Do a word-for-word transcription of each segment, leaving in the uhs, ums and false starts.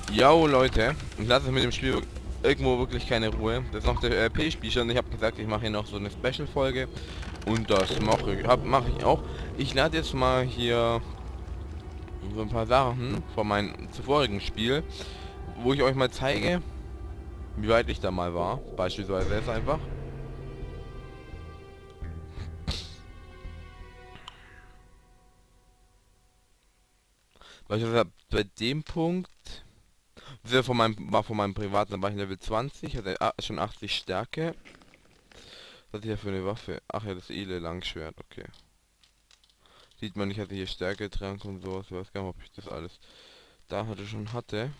Jo Leute, ich lasse mit dem Spiel irgendwo wirklich keine Ruhe. Das ist noch der R P-Spielstand. Ich habe gesagt, ich mache hier noch so eine Special-Folge. Und das mache ich, hab, mache ich auch. Ich lade jetzt mal hier so ein paar Sachen von meinem zuvorigen Spiel, wo ich euch mal zeige, wie weit ich da mal war. Beispielsweise jetzt einfach. Beispielsweise bei dem Punkt, das ist ja von meinem, war von meinem privaten, da war ich Level zwanzig, hatte schon achtzig Stärke. Was hat hier für eine Waffe? Ach ja, das edle Langschwert, okay. Sieht man, ich hatte hier Stärketrank und sowas. Ich weiß gar nicht, ob ich das alles da hatte schon hatte.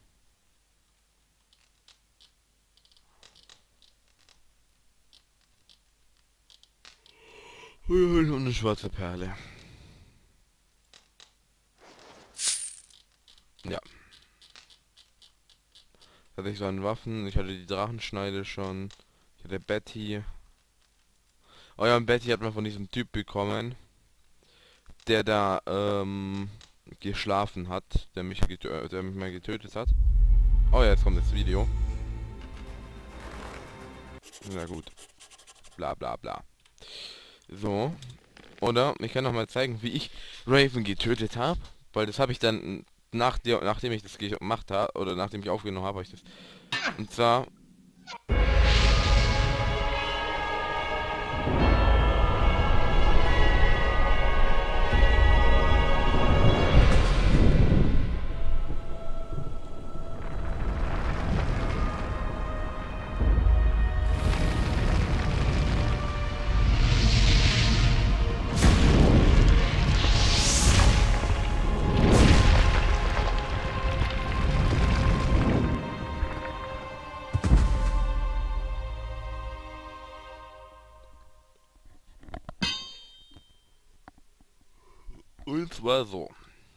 Und eine schwarze Perle. Ja. Hatte ich so an Waffen. Ich hatte die Drachenschneide schon. Ich hatte Betty. Oh ja, und Betty hat man von diesem Typ bekommen, der da ähm, geschlafen hat, der mich, getö der mich mal getötet hat. Oh ja, jetzt kommt das Video. Na gut. Bla bla bla. So. Oder ich kann noch mal zeigen, wie ich Raven getötet habe. Weil das habe ich dann, nach der, nachdem ich das gemacht habe, oder nachdem ich aufgenommen habe, habe ich das. Und zwar... Und zwar so.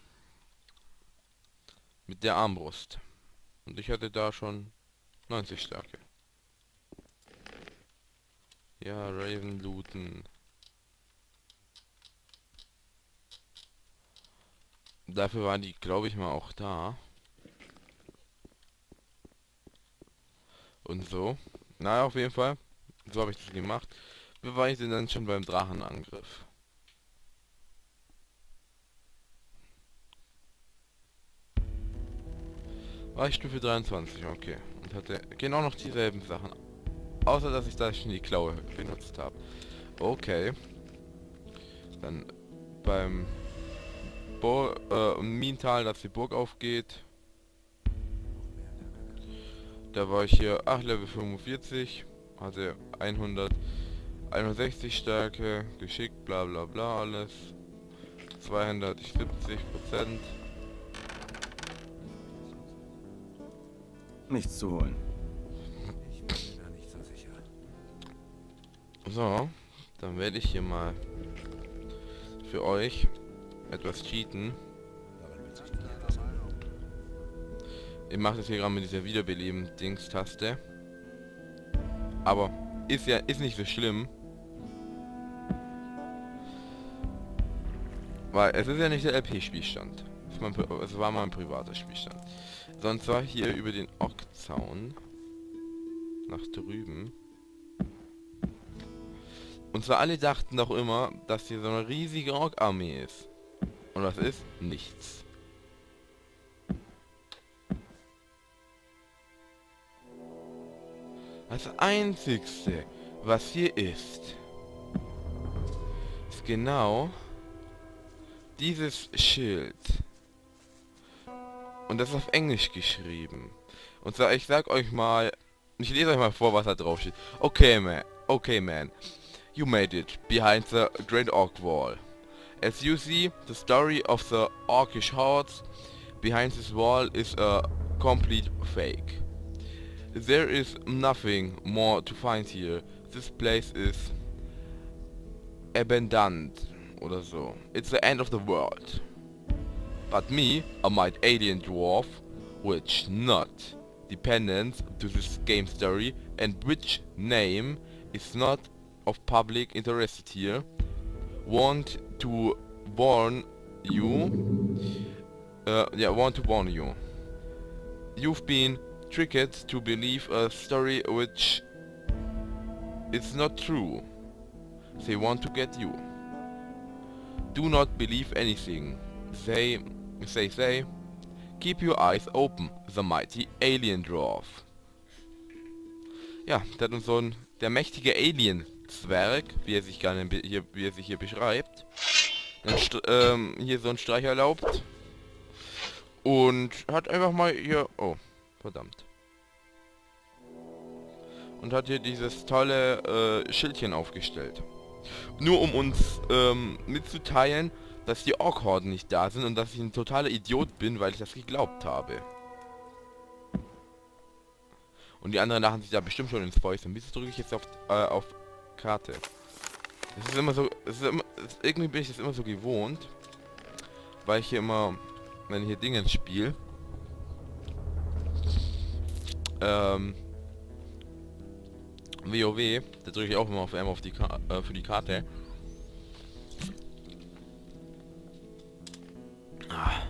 Mit der Armbrust. Und ich hatte da schon neunzig Stärke. Ja, Raven looten. Dafür waren die, glaube ich mal, auch da. Und so. Na, auf jeden Fall. So habe ich das gemacht. Wir waren ich denn dann schon beim Drachenangriff. War ich Stufe dreiundzwanzig, okay. Und hatte genau noch dieselben Sachen. Außer, dass ich da schon die Klaue benutzt habe. Okay. Dann beim Bo äh, Minental, dass die Burg aufgeht. Da war ich hier, ach, Level fünfundvierzig. Hatte hunderteinundsechzig Stärke, geschickt, bla bla bla, alles. zweihundertsiebzig Prozent. Nichts zu holen. Ich bin mir da nicht so sicher. So, dann werde ich hier mal für euch etwas cheaten. Daran wird sich nicht etwas ändern. Ich mache das hier gerade mit dieser Wiederbeleben-Dings-Taste. Aber ist ja ist nicht so schlimm. Weil es ist ja nicht der L P-Spielstand. Es war mal ein privater Spielstand. Sonst war hier über den Ockzaun nach drüben. Und zwar alle dachten doch immer, dass hier so eine riesige Ork-Armee ist. Und was ist? Nichts. Das Einzigste, was hier ist, ist genau dieses Schild. Und das ist auf Englisch geschrieben. Und zwar, ich sag euch mal, ich lese euch mal vor, was da drauf steht. Okay, man. Okay, man. You made it behind the Great Orc Wall. As you see, the story of the Orcish hordes behind this wall is a complete fake. There is nothing more to find here. This place is abandoned oder so. It's the end of the world. But me, a might alien dwarf, which not dependent to this game story and which name is not of public interest here, want to warn you. Uh, yeah, want to warn you. You've been tricked to believe a story which is not true. They want to get you. Do not believe anything. They, they say, keep your eyes open, the mighty alien dwarf. Ja, der hat uns so ein, der mächtige Alien-Zwerg, wie er sich gerne hier, wie er sich hier beschreibt, ähm, hier so einen Streich erlaubt. Und hat einfach mal hier... Oh, verdammt. Und hat hier dieses tolle äh, Schildchen aufgestellt. Nur um uns ähm, mitzuteilen, dass die Ork-Horden nicht da sind und dass ich ein totaler Idiot bin, weil ich das geglaubt habe. Und die anderen lachen sich da bestimmt schon ins Fäustchen. Wieso drücke ich jetzt auf, äh, auf Karte? Das ist immer so... Das ist immer, das, irgendwie bin ich das immer so gewohnt. Weil ich hier immer... Wenn ich hier Dinge spiele. Ähm... WoW, da drücke ich auch immer auf M auf die Ka äh, für die Karte. Ah.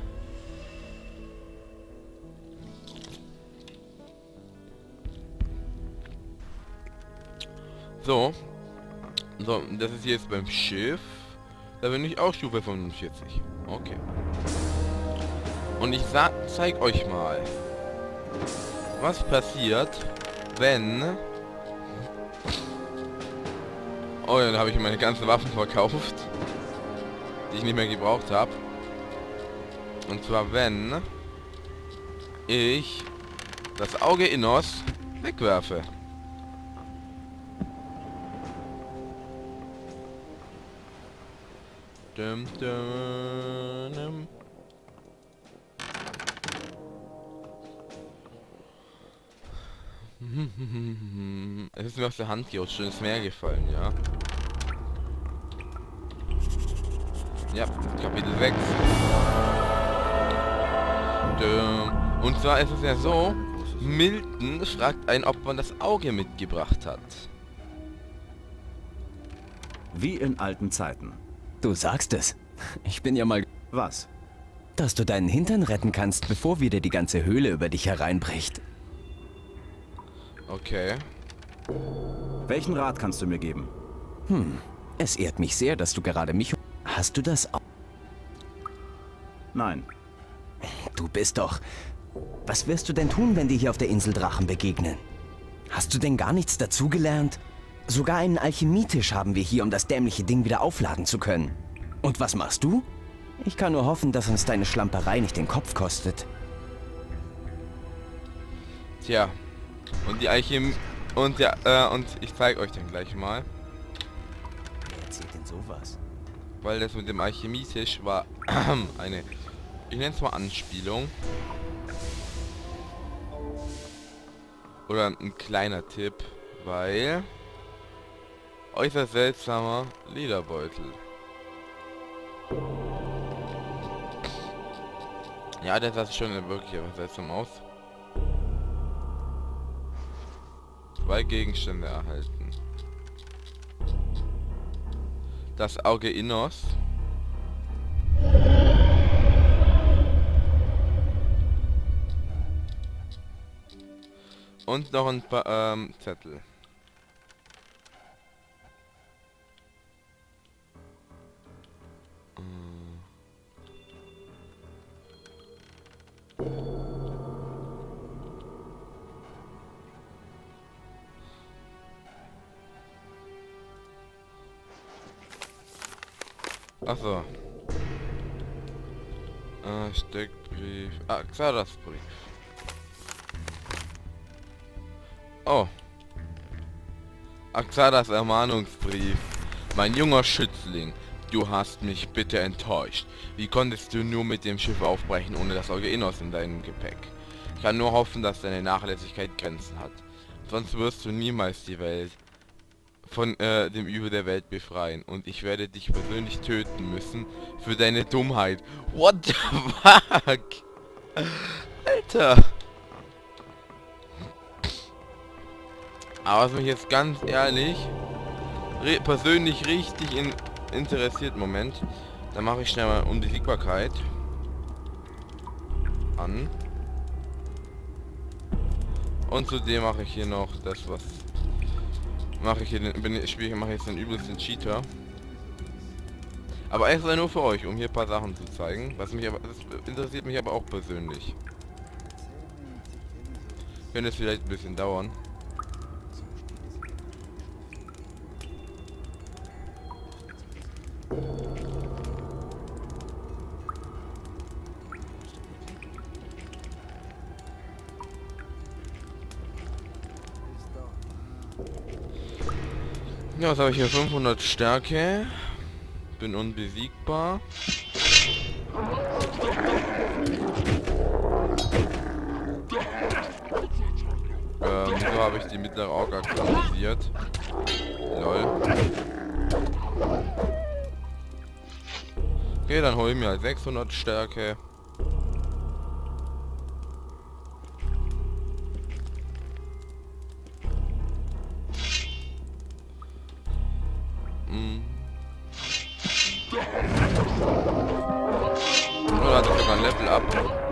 So. So, das ist jetzt beim Schiff. Da bin ich auch Stufe fünfundvierzig. Okay. Und ich zeig euch mal, was passiert, wenn... Oh, dann habe ich meine ganzen Waffen verkauft, die ich nicht mehr gebraucht habe. Und zwar wenn ich das Auge Innos wegwerfe. Dum, dum, dum. Es ist mir aus der Hand gerutscht und ins Meer gefallen, ja. Ja, Kapitel sechs. Und zwar ist es ja so, Milton fragt einen, ob man das Auge mitgebracht hat. Wie in alten Zeiten. Du sagst es. Ich bin ja mal... Was? Dass du deinen Hintern retten kannst, bevor wieder die ganze Höhle über dich hereinbricht. Okay. Welchen Rat kannst du mir geben? Hm, es ehrt mich sehr, dass du gerade mich... Hast du das auch? Nein. Du bist doch... Was wirst du denn tun, wenn dir hier auf der Insel Drachen begegnen? Hast du denn gar nichts dazugelernt? Sogar einen Alchemietisch haben wir hier, um das dämliche Ding wieder aufladen zu können. Und was machst du? Ich kann nur hoffen, dass uns deine Schlamperei nicht den Kopf kostet. Tja. Und die Alchemie... Und ja, äh, und ich zeige euch dann gleich mal. Wer erzählt denn sowas? Weil das mit dem Alchemietisch war eine... Ich nenne es mal Anspielung. Oder ein kleiner Tipp, weil... Äußerst seltsamer Lederbeutel. Ja, der sah schon wirklich etwas seltsam aus. Zwei Gegenstände erhalten. Das Auge Innos. Und noch ein paar ähm, Zettel. Achso. Äh, Steckbrief. Ah, Xardas Brief. Oh. Axadas Ermahnungsbrief. Mein junger Schützling, du hast mich bitter enttäuscht. Wie konntest du nur mit dem Schiff aufbrechen, ohne das Auge Innos in deinem Gepäck? Ich kann nur hoffen, dass deine Nachlässigkeit Grenzen hat. Sonst wirst du niemals die Welt von äh, dem Übel der Welt befreien. Und ich werde dich persönlich töten müssen für deine Dummheit. What the fuck? Alter. Aber was mich jetzt ganz ehrlich re persönlich richtig in interessiert, Moment, dann mache ich schnell mal Unbesiegbarkeit an. Und zudem mache ich hier noch das, was mache ich hier den, bin ich spiele mache jetzt den übelsten Cheater. Aber extra nur für euch, um hier ein paar Sachen zu zeigen, was mich aber das interessiert mich aber auch persönlich. Könnte es vielleicht ein bisschen dauern. Ja, was habe ich hier? fünfhundert Stärke. Bin unbesiegbar. Ähm, so habe ich die mittlere Auge aktualisiert. Lol. Okay, dann hole ich mir halt sechshundert Stärke. Hm. Oder hat er sogar ein Level up?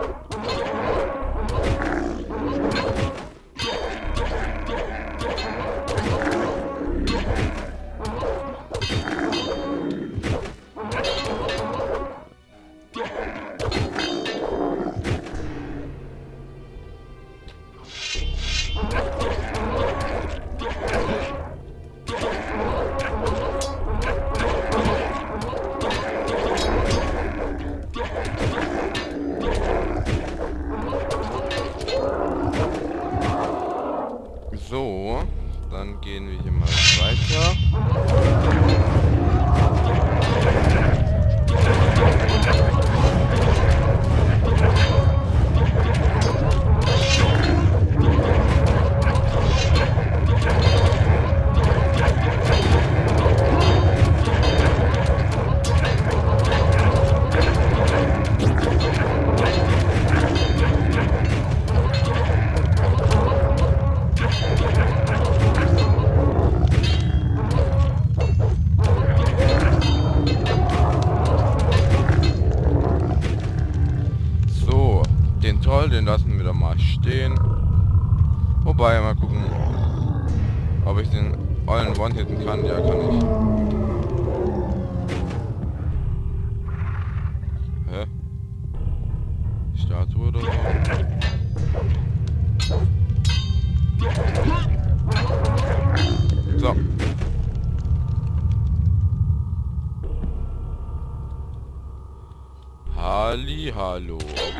So, dann gehen wir hier mal weiter. Den Troll, den lassen wir da mal stehen. Wobei, mal gucken, ob ich den allen One-Hitten kann. Ja, kann ich. Hä? Statue oder so? So. Halli, hallo.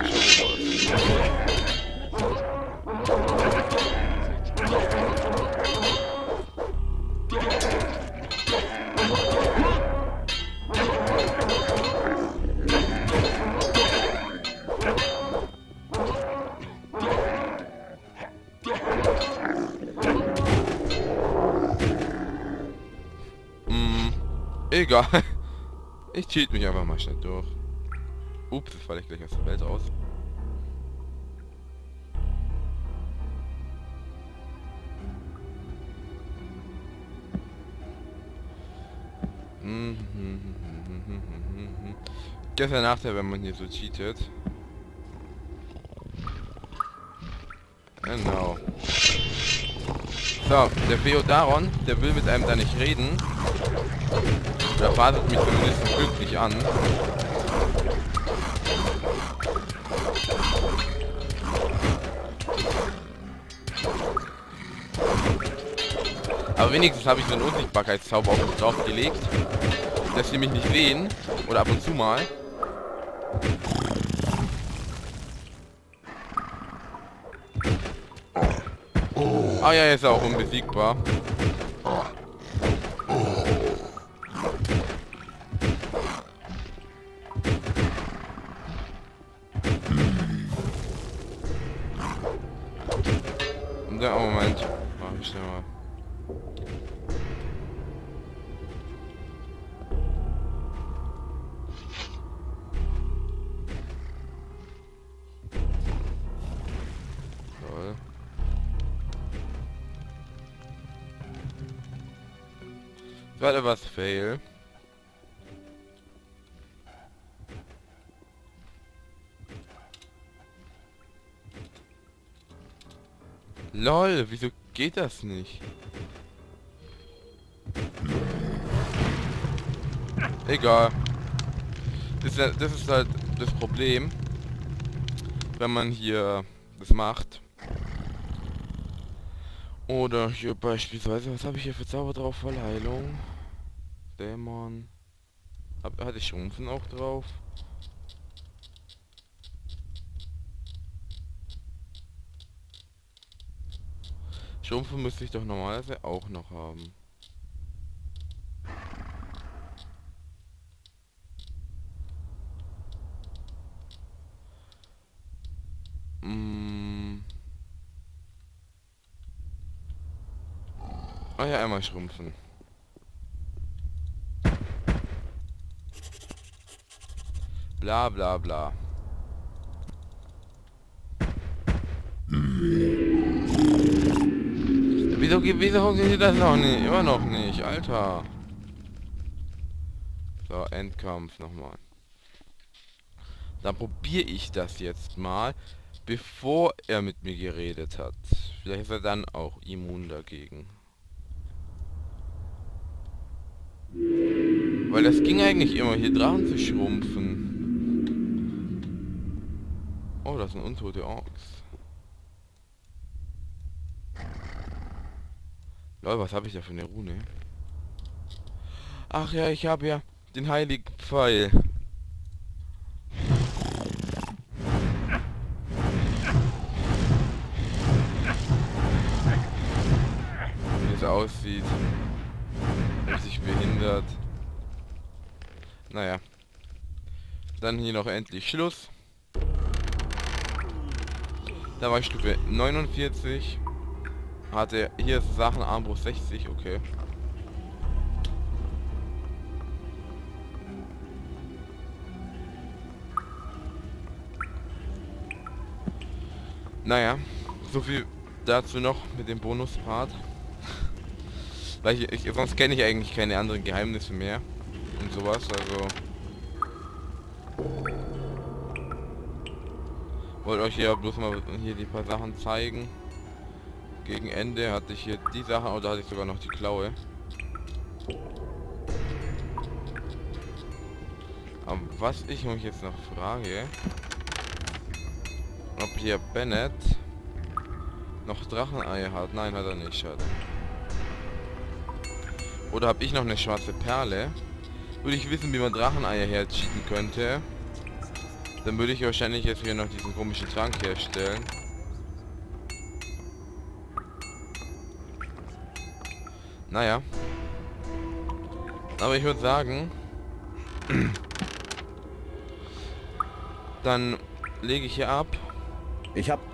Hm, egal. Ich cheat mich einfach mal schnell durch. Ups, jetzt falle ich gleich aus der Welt raus. Das ist der Nachteil, wenn man hier so cheatet. Genau. So, der Feodaron, der will mit einem da nicht reden. Der faselt mich zumindest glücklich an. Aber wenigstens habe ich so einen Unsichtbarkeitszauber auf mich drauf gelegt, dass sie mich nicht sehen. Oder ab und zu mal. Ah ja, ist er auch unbesiegbar. Und dann, oh Moment. Mach ich schnell mal. Das war etwas fail. Lol, wieso geht das nicht? Egal. Das ist, ja, das ist halt das Problem, wenn man hier das macht. Oder hier beispielsweise, was habe ich hier für Zauber drauf? Vollheilung. Dämon. Hab, hatte ich Schrumpfen auch drauf? Schrumpfen müsste ich doch normalerweise auch noch haben. Mm. Ah ja, einmal schrumpfen. Bla bla bla. Wieso, wieso funktioniert das noch nicht? Immer noch nicht, Alter. So, Endkampf nochmal. Dann probiere ich das jetzt mal, bevor er mit mir geredet hat. Vielleicht ist er dann auch immun dagegen. Weil das ging eigentlich immer, hier Drachen zu schrumpfen. Oh, das sind untote Orks. Lol, was habe ich da für eine Rune? Ach ja, ich habe ja den heiligen Pfeil. Wie es aussieht. Richtig behindert. Naja. Dann hier noch endlich Schluss. Da war ich Stufe neunundvierzig. Hatte hier Sachen Armbrust sechzig, okay. Naja, so viel dazu noch mit dem Bonuspart. Weil ich, ich sonst kenne ich eigentlich keine anderen Geheimnisse mehr und sowas, also wollte euch ja bloß mal hier die paar Sachen zeigen. Gegen Ende hatte ich hier die Sachen, oder hatte ich sogar noch die Klaue. Aber was ich mich jetzt noch frage, ob hier Bennett noch Dracheneier hat. Nein, hat er nicht, schade. Oder habe ich noch eine schwarze Perle? Würde ich wissen, wie man Dracheneier hercheaten könnte, dann würde ich wahrscheinlich jetzt hier noch diesen komischen Trank herstellen. Naja. Aber ich würde sagen, dann lege ich hier ab. Ich hab...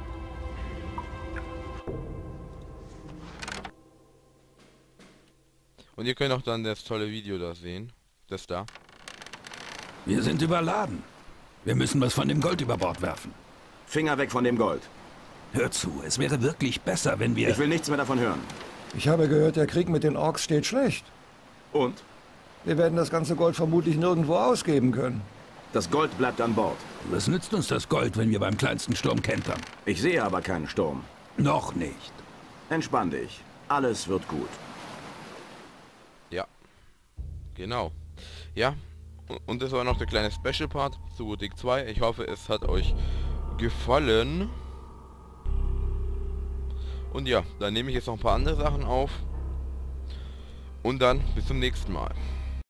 Und ihr könnt auch dann das tolle Video da sehen. Das da. Wir sind überladen. Wir müssen was von dem Gold über Bord werfen. Finger weg von dem Gold. Hör zu, es wäre wirklich besser, wenn wir... Ich will nichts mehr davon hören. Ich habe gehört, der Krieg mit den Orks steht schlecht. Und? Wir werden das ganze Gold vermutlich nirgendwo ausgeben können. Das Gold bleibt an Bord. Was nützt uns das Gold, wenn wir beim kleinsten Sturm kentern? Ich sehe aber keinen Sturm. Noch nicht. Entspann dich. Alles wird gut. Ja. Genau. Ja. Und das war noch der kleine Special Part zu Gothic zwei. Ich hoffe, es hat euch gefallen. Und ja, dann nehme ich jetzt noch ein paar andere Sachen auf. Und dann bis zum nächsten Mal.